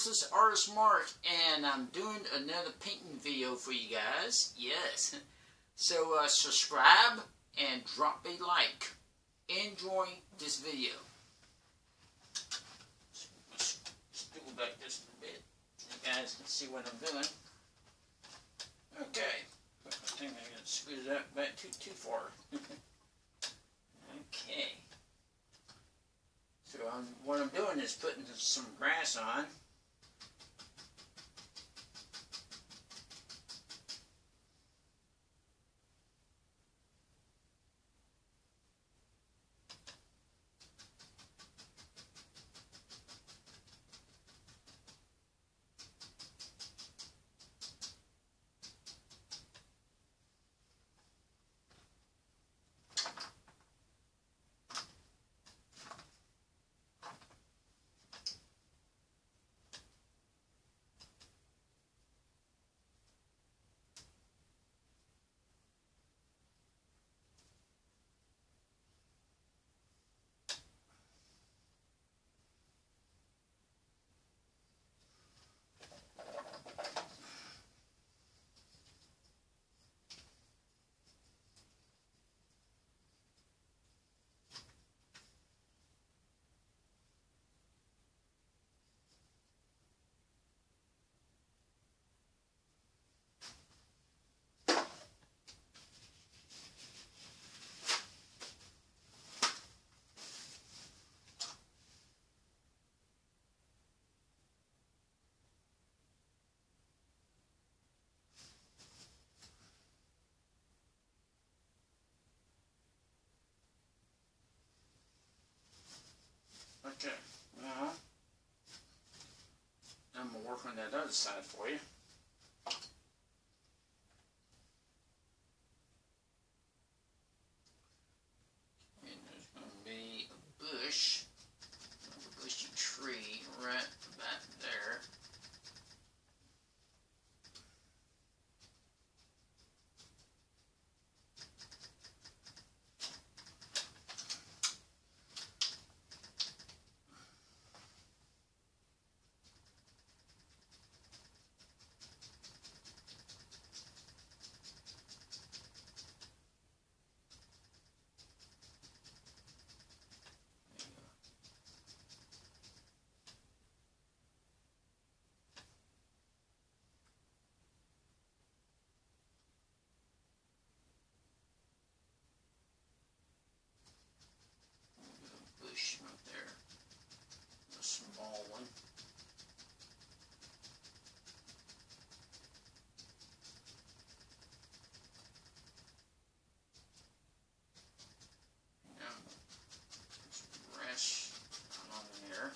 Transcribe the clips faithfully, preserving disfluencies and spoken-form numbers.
this is Artist Mark, and I'm doing another painting video for you guys. Yes. So uh, subscribe and drop a like. Enjoy this video. Let's stool back just a bit so you guys can see what I'm doing. Okay. I think I gotta squeeze that back too too far. Okay. So um, what I'm doing is putting some grass on. Okay, now I'm going to work on that other side for you. And there's going to be a bush, a bushy tree right back there. Right there, a small one. Now, some grass along there.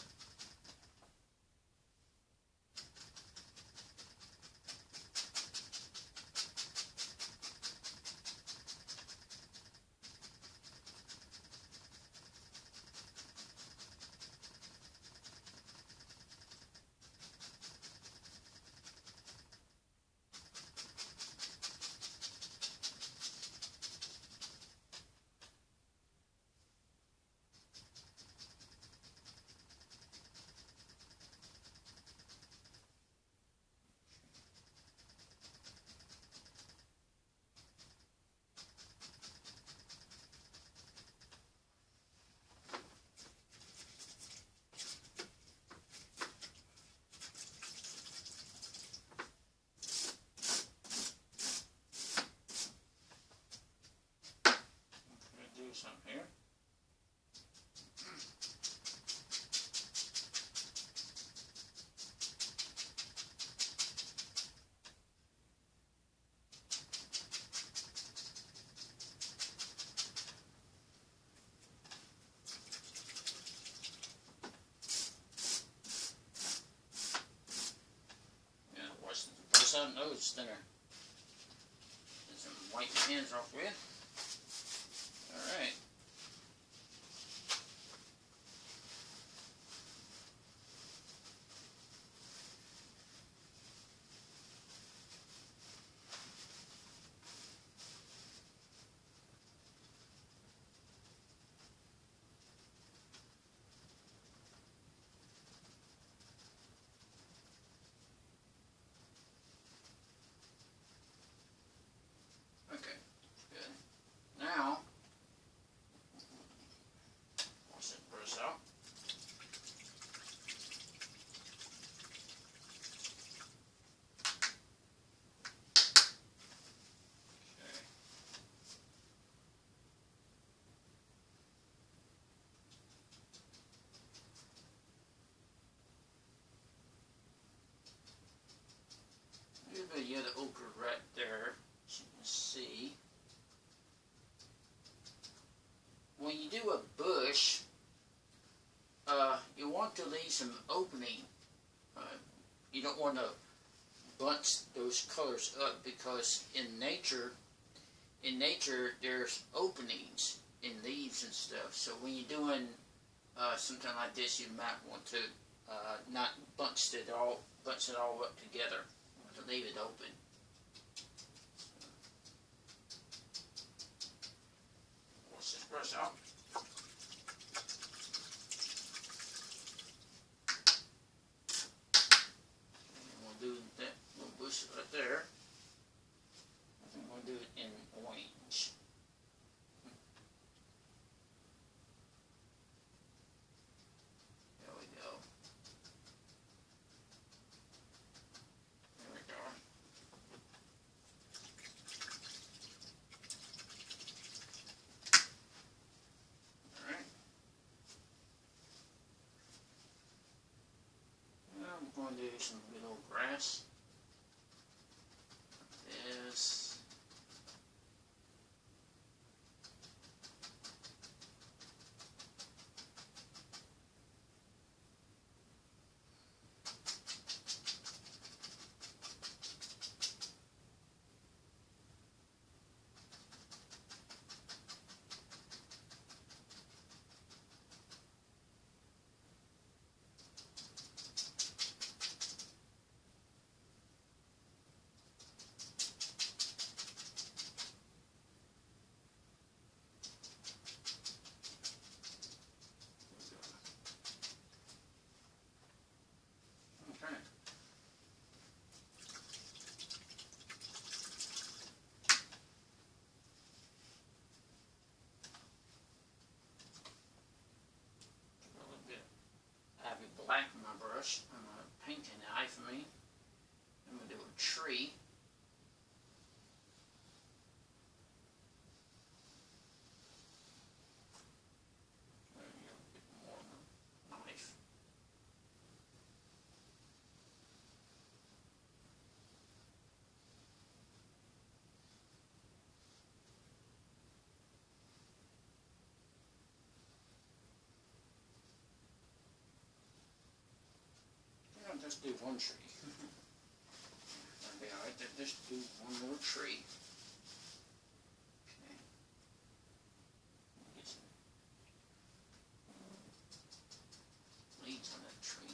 Some here. Yeah, wash this out nose thinner. Get some white hands off with. Alright. the other ochre right there, as you can see. When you do a bush, uh, you want to leave some opening. Uh, you don't want to bunch those colors up, because in nature, in nature there's openings in leaves and stuff. So when you're doing uh, something like this, you might want to uh, not bunch it all, bunch it all up together. You want to leave it open. Wash this brush out. Do that little bush right there. I think we'll do it in orange. There we go. There we go. Alright. Now I'm going to do some good old grass. This. Black on my brush. I'm going to paint an eye for me. I'm going to do a tree. There you go, a bit more of a knife. Just do one tree. That'll be alright. Just do one more tree. Okay. Get some leaves on that tree.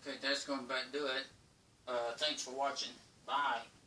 Okay, that's going to about do it. Uh, thanks for watching. Bye.